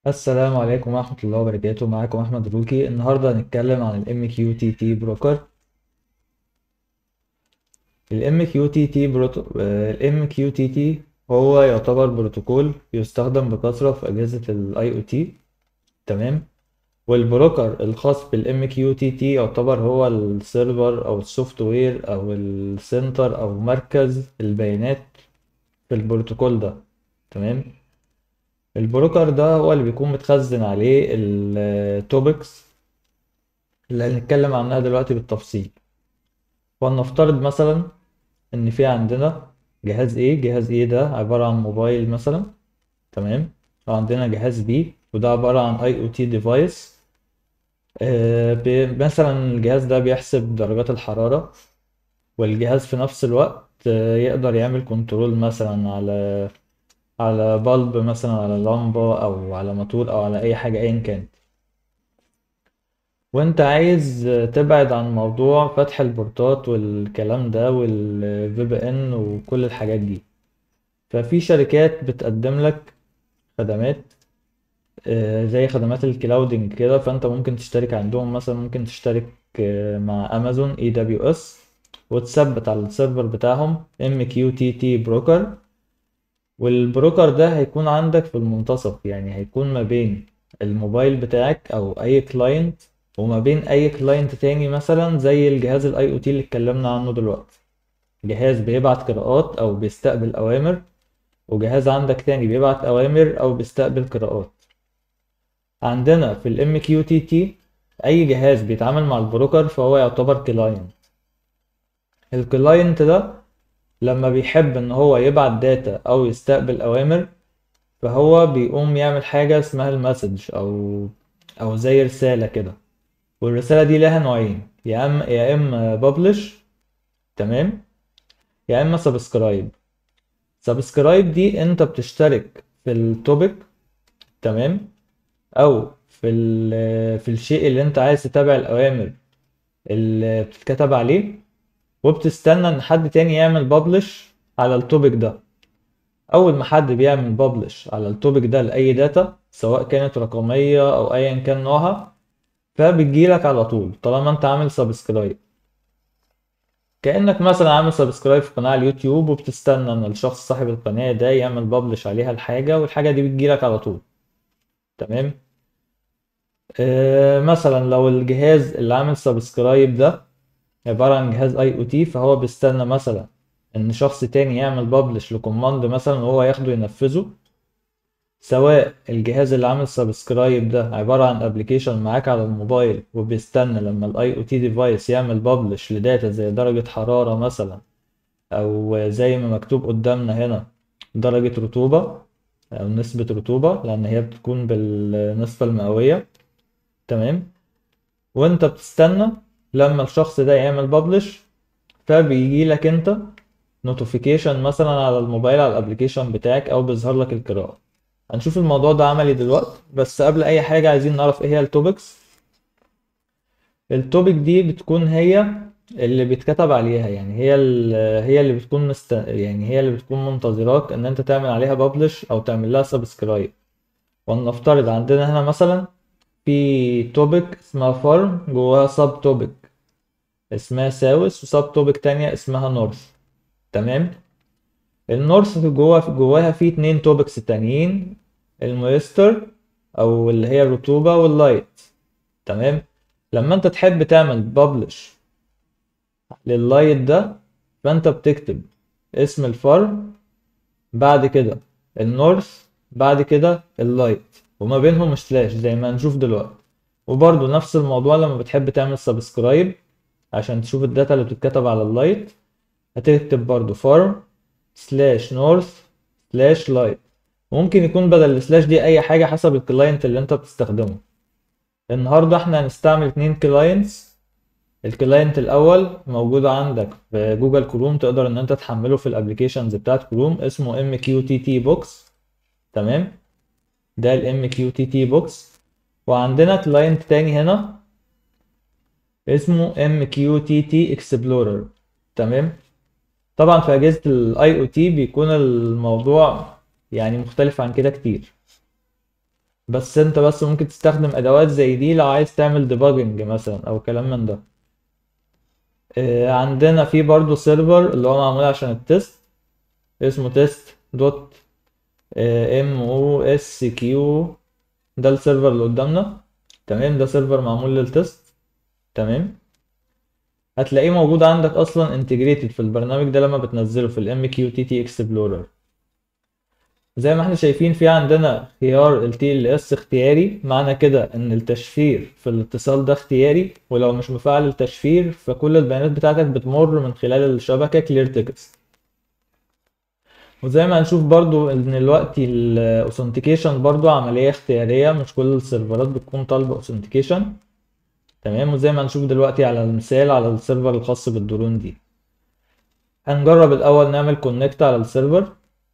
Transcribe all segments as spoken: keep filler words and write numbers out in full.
السلام عليكم ورحمة الله وبركاته. معاكم أحمد روكي. النهاردة هنتكلم عن ال إم كيو تي تي بروكر. ال إم كيو تي تي بروتو... آه، ال إم كيو تي تي هو يعتبر بروتوكول يستخدم بكثرة في أجهزة ال آي أو تي. تمام. والبروكر الخاص بال إم كيو تي تي يعتبر هو السيرفر أو السوفت وير أو السنتر أو مركز البيانات في البروتوكول ده. تمام. البروكر ده هو اللي بيكون متخزن عليه التوبكس اللي هنتكلم عنها دلوقتي بالتفصيل. ولنفترض مثلا ان في عندنا جهاز A. جهاز A ده عبارة عن موبايل مثلا. تمام. وعندنا جهاز B وده عبارة عن اي او تي device. آه، بي- مثلا الجهاز ده بيحسب درجات الحرارة، والجهاز في نفس الوقت آه، يقدر يعمل كنترول مثلا على على بلب مثلا، على لمبة او على موتور او على اي حاجة ايا كان. وانت عايز تبعد عن موضوع فتح البورتات والكلام ده والفي بي ان وكل الحاجات دي. ففي شركات بتقدم لك خدمات آه، زي خدمات الكلاودنج كده. فانت ممكن تشترك عندهم، مثلا ممكن تشترك آه، مع امازون اي دبليو اس، وتثبت على السيرفر بتاعهم ام كيو تي تي بروكر. والبروكر ده هيكون عندك في المنتصف، يعني هيكون ما بين الموبايل بتاعك او اي كلاينت وما بين اي كلاينت تاني، مثلا زي الجهاز الاي او تي اللي اتكلمنا عنه دلوقتي. جهاز بيبعت قراءات او بيستقبل اوامر، وجهاز عندك تاني بيبعت اوامر او بيستقبل قراءات. عندنا في ال إم كيو تي تي اي جهاز بيتعامل مع البروكر فهو يعتبر كلاينت. الكلاينت ده لما بيحب ان هو يبعت داتا او يستقبل اوامر، فهو بيقوم يعمل حاجة اسمها المسج أو أو زي رسالة كده. والرسالة دي لها نوعين، يا إما يا إما ببلش. تمام. يا إما سبسكرايب. سبسكرايب دي أنت بتشترك في التوبيك. تمام. أو في ال في الشيء اللي أنت عايز تتابع الأوامر اللي بتتكتب عليه، وبتستنى إن حد تاني يعمل ببلش على التوبيك ده. اول ما حد بيعمل ببلش على التوبيك ده لاي داتا، سواء كانت رقميه او ايا كان نوعها، فبتجيلك على طول طالما انت عامل سبسكرايب. كأنك مثلا عامل سبسكرايب في قناة على اليوتيوب وبتستنى ان الشخص صاحب القناة ده يعمل ببلش عليها الحاجة، والحاجة دي بتجيلك على طول. تمام. آه مثلا لو الجهاز اللي عامل سبسكرايب ده عبارة عن جهاز اي او تي، فهو بيستنى مثلا ان شخص تاني يعمل ببلش لكوماند مثلا وهو ياخده ينفذه. سواء الجهاز اللي عامل سبسكرايب ده عبارة عن ابلكيشن معاك على الموبايل وبيستنى لما الاي او تي ديفايس يعمل ببلش لداتا زي درجة حرارة مثلا، او زي ما مكتوب قدامنا هنا درجة رطوبة او نسبة رطوبة، لان هي بتكون بالنسبة المئوية. تمام. وانت بتستنى لما الشخص ده يعمل ببلش، فبيجي لك انت نوتيفيكيشن مثلا على الموبايل على الابلكيشن بتاعك، او بيظهر لك القراءة. هنشوف الموضوع ده عملي دلوقتي، بس قبل اي حاجة عايزين نعرف ايه هي التوبكس. التوبيك دي بتكون هي اللي بيتكتب عليها، يعني هي ال- هي اللي بتكون مست... يعني هي اللي بتكون منتظراك ان انت تعمل عليها ببلش او تعمل لها سبسكرايب. ولنفترض عندنا هنا مثلا في توبيك اسمها فارم، جواها سب توبيك اسمها ساوث، وسب توبيك تانية اسمها نورث. تمام. النورث في جوا في جواها في اتنين توبكس تانيين، المويستر او اللي هي الرطوبة واللايت. تمام. لما انت تحب تعمل ببلش لللايت ده، فانت بتكتب اسم الفارم، بعد كده النورث، بعد كده اللايت، وما بينهم سلاش زي ما هنشوف دلوقتي. وبرضو نفس الموضوع لما بتحب تعمل سبسكرايب عشان تشوف الداتا اللي بتتكتب على اللايت، هتكتب برضو فارم سلاش نورث سلاش لايت. ممكن يكون بدل السلاش دي اي حاجة حسب الكلاينت اللي انت بتستخدمه. النهاردة احنا هنستعمل اتنين كلاينتس. الكلاينت الاول موجود عندك في جوجل كروم، تقدر ان انت تحمله في الابليكيشنز بتاعت كروم، اسمه ام كيو تي تي بوكس. تمام. ده الام كيو تي تي بوكس. وعندنا كلاينت تاني هنا اسمه ام كيو تي تي اكسبلورر. تمام. طبعا في اجهزة الاي او تي بيكون الموضوع يعني مختلف عن كده كتير. بس انت بس ممكن تستخدم ادوات زي دي لو عايز تعمل ديباجنج مثلا او كلام من ده. آه، عندنا في برضو سيرفر اللي هو معمول عشان التست، اسمه تيست دوت ام او اس كيو. ده السيرفر اللي قدامنا، تمام. ده سيرفر معمول للتست، تمام. هتلاقيه موجود عندك اصلا انتجريتد في البرنامج ده لما بتنزله في الام كيو تي تي اكسبلورر. زي ما احنا شايفين في عندنا خيار ال تي ال اس اختياري، معنى كده ان التشفير في الاتصال ده اختياري، ولو مش مفعل التشفير فكل البيانات بتاعتك بتمر من خلال الشبكة كلير تكست. وزي ما هنشوف برضو ان دلوقتي الاوثنتيكيشن برضو عملية اختيارية، مش كل السيرفرات بتكون طالبة اوثنتيكيشن، تمام. وزي ما هنشوف دلوقتي على المثال على السيرفر الخاص بالدرون دي. هنجرب الاول نعمل كونكت على السيرفر.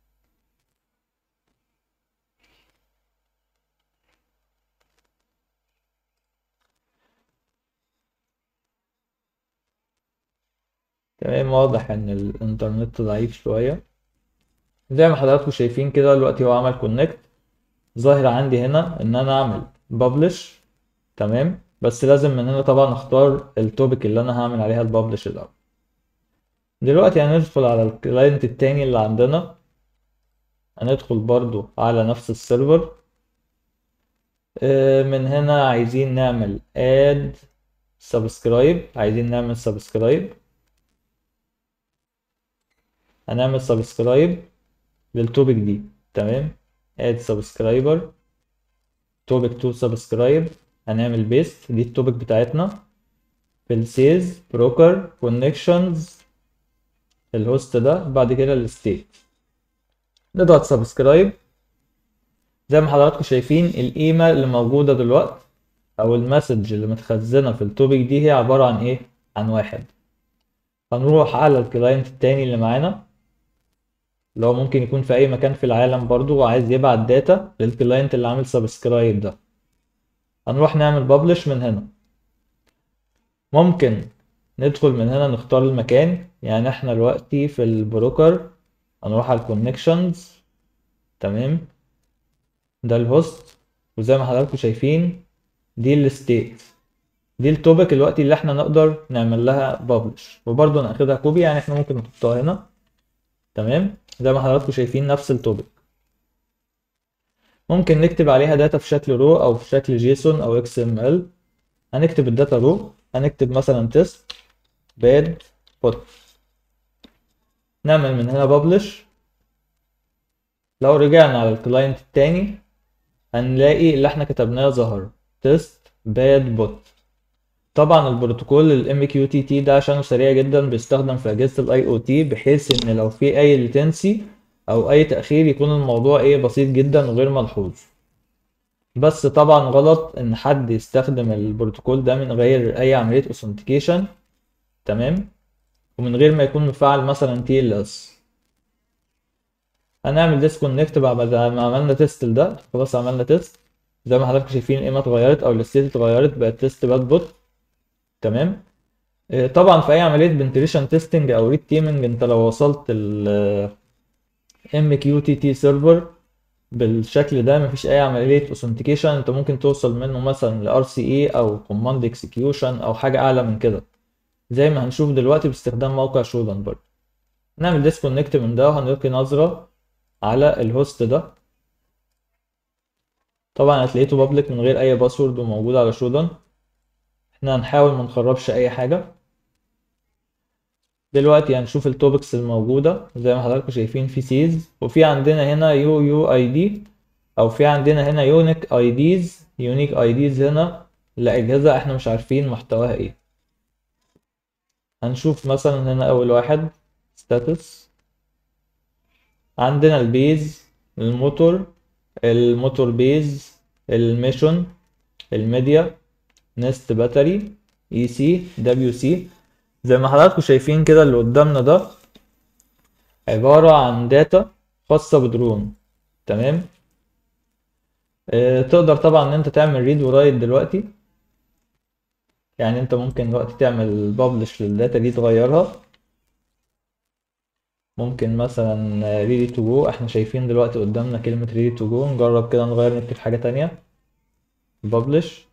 تمام، واضح ان الانترنت ضعيف شوية. زي ما حضراتكم شايفين كده دلوقتي هو عمل كونكت. ظاهر عندي هنا ان انا اعمل ببلش، تمام. بس لازم من هنا طبعا اختار التوبيك اللي انا هعمل عليها الببلش الاول. دلوقتي هندخل على الكلاينت التاني اللي عندنا، هندخل برضو على نفس السيرفر. آه، من هنا عايزين نعمل add subscribe، عايزين نعمل subscribe. هنعمل subscribe للتوبيك دي، تمام. add subscriber topic to subscribe. هنعمل paste، دي التوبيك بتاعتنا في السيز بروكر كونكشنز الهوست ده، بعد كده الستيت. نضغط سبسكرايب. زي ما حضراتكم شايفين القيمة اللي موجودة دلوقتي او المسج اللي متخزنة في التوبيك دي هي عبارة عن ايه؟ عن واحد. هنروح على الكلاينت التاني اللي معانا، اللي هو ممكن يكون في اي مكان في العالم برضو وعايز يبعت داتا للكلاينت اللي عامل سبسكرايب ده. هنروح نعمل ببلش من هنا. ممكن ندخل من هنا نختار المكان، يعني احنا دلوقتي في البروكر، هنروح على الكونكشنز، تمام. ده الهوست، وزي ما حضراتكم شايفين دي الستيت، دي التوبيك الوقتي اللي احنا نقدر نعمل لها ببلش، وبرضه ناخدها كوبي، يعني احنا ممكن نحطها هنا، تمام. زي ما حضراتكم شايفين نفس التوبيك. ممكن نكتب عليها داتا في شكل رو او في شكل جيسون او اكس ام ال. هنكتب الداتا رو، هنكتب مثلا تيست باد بوت. نعمل من هنا ببلش. لو رجعنا على الكلاينت التاني هنلاقي اللي احنا كتبناه ظهر، تيست باد بوت. طبعا البروتوكول ال ام كيو تي تي ده عشانه سريع جدا بيستخدم في اجهزه الاي او تي، بحيث ان لو في اي ليتنسي او اي تاخير يكون الموضوع ايه بسيط جدا وغير ملحوظ. بس طبعا غلط ان حد يستخدم البروتوكول ده من غير اي عمليه اوثنتيكيشن، تمام، ومن غير ما يكون مفعل مثلا تي ال اس. هنعمل ديسكونكت بعد ما عملنا تيست لده. خلاص عملنا تيست، زي ما حضراتكم شايفين القيمه اتغيرت او الستيت اتغيرت، بقت تيست باد بوت، تمام. آه، طبعا في اي عمليه بنتريشن تيستنج او ريد تيمنج، انت لو وصلت ال ام كيو تي تي سيرفر بالشكل ده مفيش اي عمليه اوثنتيكيشن، انت ممكن توصل منه مثلا ل ار سي اي او كوماند اكسكيوشن او حاجه اعلى من كده، زي ما هنشوف دلوقتي باستخدام موقع شودن برضه. نعمل ديسكونكت من ده وهنلقي نظره على الهوست ده. طبعا هتلاقيته بابليك من غير اي باسورد وموجود على شودن. احنا هنحاول ما نخربش اي حاجه. دلوقتي هنشوف التوبكس الموجودة. زي ما حضراتكم شايفين في سيز، وفي عندنا هنا يو يو اي دي، او في عندنا هنا يونيك اي ديز، يونيك اي ديز هنا لأجهزة احنا مش عارفين محتواها ايه. هنشوف مثلا هنا اول واحد ستاتس. عندنا البيز، الموتور، الموتور بيز، الميشن، الميديا، نست باتري، اي سي، دبليو سي. زي ما حضراتكم شايفين كده اللي قدامنا ده عبارة عن داتا خاصة بدرون، تمام. اه تقدر طبعا ان انت تعمل ريد ورايت دلوقتي، يعني انت ممكن دلوقتي تعمل ببلش للداتا دي تغيرها. ممكن مثلا ريدي تو جو، احنا شايفين دلوقتي قدامنا كلمة ريدي تو جو، نجرب كده نغير نكتب حاجة تانية. ببلش.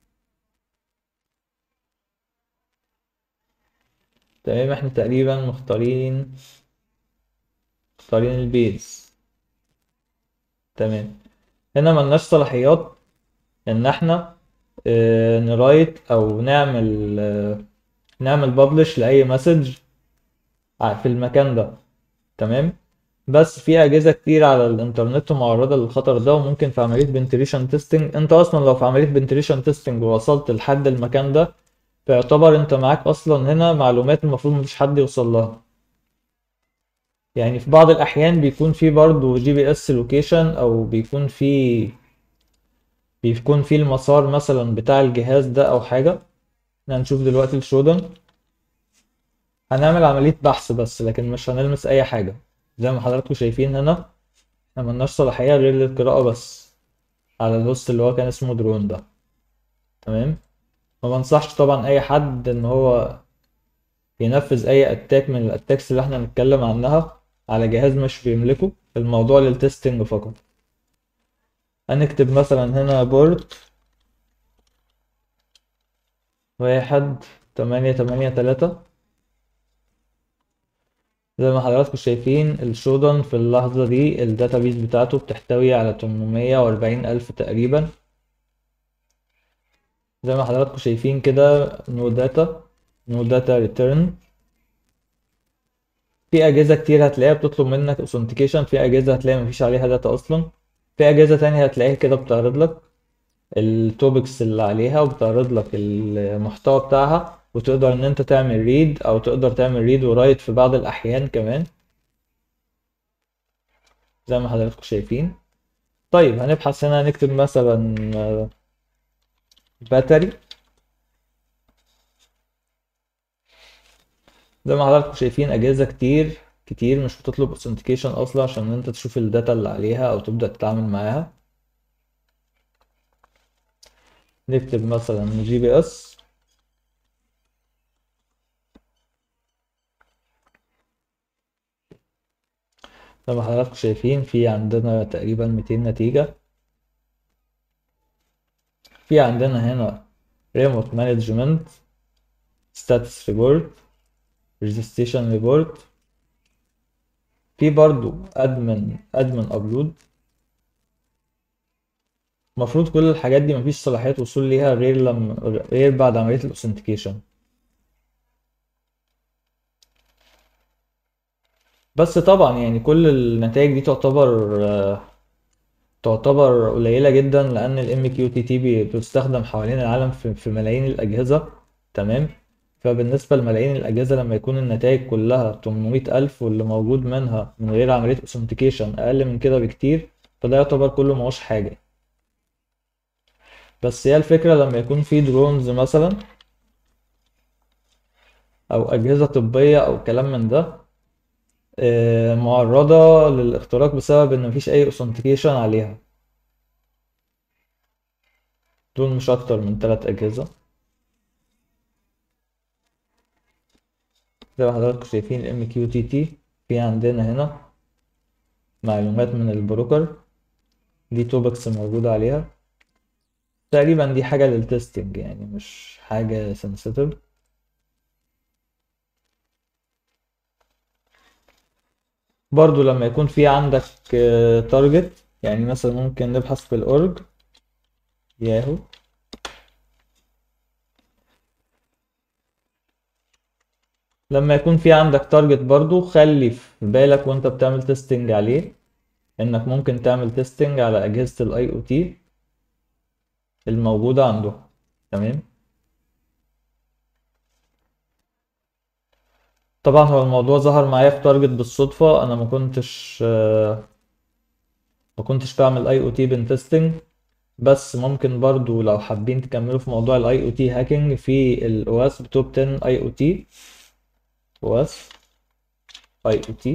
تمام، احنا تقريبا مختارين مختارين البيز. تمام، هنا ملناش صلاحيات ان احنا اه نرايت او نعمل اه نعمل ببلش لاي مسج في المكان ده. تمام، بس في اجهزه كتير على الانترنت معرضه للخطر ده، وممكن في عمليه بنتريشن تيستنج، انت اصلا لو في عمليه بنتريشن تيستنج ووصلت لحد المكان ده فيعتبر انت معاك اصلا هنا معلومات المفروض مفيش حد يوصل لها. يعني في بعض الاحيان بيكون في برضه جي بي اس لوكيشن، او بيكون في بيكون في المسار مثلا بتاع الجهاز ده او حاجه. هنشوف دلوقتي الشودن، هنعمل عمليه بحث بس لكن مش هنلمس اي حاجه. زي ما حضراتكم شايفين هنا احنا ملناش صلاحيه غير للقراءه بس على الهوست اللي هو كان اسمه درون ده. تمام، ما بنصحش طبعا اي حد ان هو ينفذ اي اتاك من الاتاكس اللي احنا هنتكلم عنها على جهاز مش بيملكه. الموضوع للتستنج فقط. هنكتب مثلا هنا بورت واحد تمانية تمانية تلاتة. زي ما حضراتكم شايفين الشودن في اللحظة دي الداتابيز بتاعته بتحتوي على تمنمية واربعين ألف تقريبا. زي ما حضراتكم شايفين كده نو داتا نو داتا ريتيرن. في أجهزة كتير هتلاقيها بتطلب منك اوثنتيكيشن، في أجهزة هتلاقي مفيش عليها داتا أصلا، في أجهزة تانية هتلاقيها كده بتعرض لك التوبكس اللي عليها وبتعرض لك المحتوى بتاعها، وتقدر ان انت تعمل ريد او تقدر تعمل ريد ورايت في بعض الاحيان كمان زي ما حضراتكم شايفين. طيب هنبحث هنا، نكتب مثلا باتري. زي ما حضراتكم شايفين اجهزه كتير كتير مش بتطلب اوثنتيكيشن اصلا عشان انت تشوف الداتا اللي عليها او تبدا تتعامل معاها. نكتب مثلا جي بي اس. زي ما حضراتكم شايفين في عندنا تقريبا ميتين نتيجه. في عندنا هنا ريموت مانجمنت، ستاتس ريبورت، ريجستريشن ريبورت، في برضو ادمن ادمن ابلود. المفروض كل الحاجات دي مفيش صلاحية وصول ليها غير لما غير بعد عملية الاوثنتيكيشن. بس طبعا يعني كل النتائج دي تعتبر آه، تعتبر قليلة جدا، لأن ال إم كيو تي تي بتستخدم حوالين العالم في في ملايين الأجهزة. تمام، فبالنسبة لملايين الأجهزة لما يكون النتائج كلها تمنمية ألف واللي موجود منها من غير عملية اوثنتيكيشن أقل من كده بكتير، فده يعتبر كله مهوش حاجة. بس هي الفكرة لما يكون في درونز مثلا أو أجهزة طبية أو كلام من ده آه، معرضة للاختراق بسبب إن مفيش أي اوثنتيكيشن عليها. دول مش أكتر من تلات أجهزة. زي ما حضراتكم شايفين ال إم كيو تي تي، في عندنا هنا معلومات من البروكر، دي توبكس موجودة عليها. تقريبا دي حاجة للتستنج يعني مش حاجة sensitive. برضو لما يكون في عندك تارجت، يعني مثلا ممكن نبحث في الأورج ياهو. لما يكون في عندك تارجت برضو خلي في بالك وانت بتعمل تستنج عليه انك ممكن تعمل تستنج على اجهزة الاي او تي الموجودة عنده. تمام، طبعا هو الموضوع ظهر معايا في تارجت بالصدفة، انا ما كنتش آه، ما كنتش بعمل اي او تي بن تيستنج. بس ممكن برضو لو حابين تكملوا في موضوع الاي او تي هاكينج في الاواس بتوب عشرة اي او تي. واس اي او تي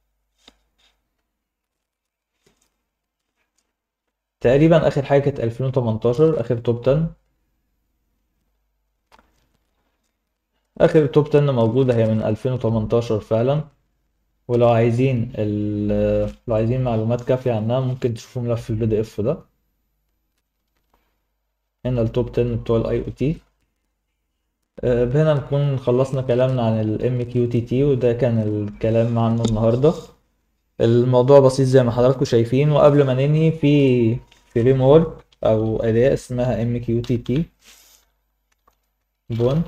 تقريبا اخر حاجة كانت ألفين وتمنتاشر اخر توب عشرة. اخر توب عشرة موجودة هي من ألفين وتمنتاشر فعلا. ولو عايزين ال- لو عايزين معلومات كافية عنها ممكن تشوفوا ملف البي دي اف ده. هنا التوب عشرة بتوع الاي او تي. بهنا نكون خلصنا كلامنا عن ال ام كيو تي تي، وده كان الكلام عنه النهارده. الموضوع بسيط زي ما حضراتكم شايفين. وقبل ما ننهي، في فريم ورك او اداة اسمها ام كيو تي تي بون.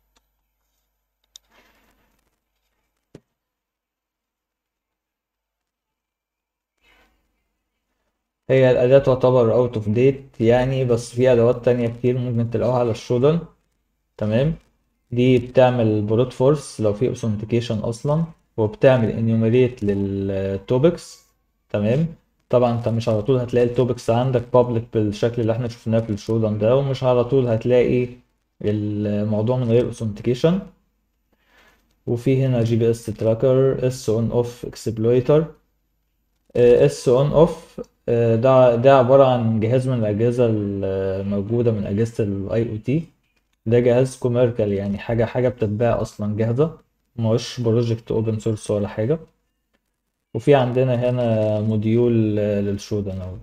هي الأداة تعتبر اوت اوف ديت يعني، بس في أدوات تانية كتير ممكن تلاقوها على الشولدر. تمام. دي بتعمل بروت فورس لو في اوثنتيكيشن اصلا، وبتعمل انيوميريت للتوبكس. تمام. طبعا انت مش على طول هتلاقي التوبكس عندك بابليك بالشكل اللي احنا شفناه في الشولدر ده، ومش على طول هتلاقي الموضوع من غير اوثنتيكيشن. وفي هنا جي بي اس تراكر، اس اون اوف اكسبلويتر. اس اون اوف ده ده عبارة عن جهاز من الأجهزة الموجودة من أجهزة الاي او تي. ده جهاز كوميركال يعني، حاجة حاجة بتتباع أصلا جاهزة، مش بروجكت اوبن سورس ولا حاجة. وفي عندنا هنا موديول للشو ده.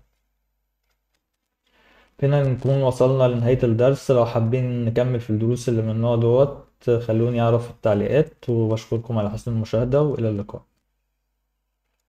هنا نكون وصلنا لنهاية الدرس. لو حابين نكمل في الدروس اللي من النوع دوت خلوني أعرف في التعليقات، وبشكركم على حسن المشاهدة، وإلى اللقاء.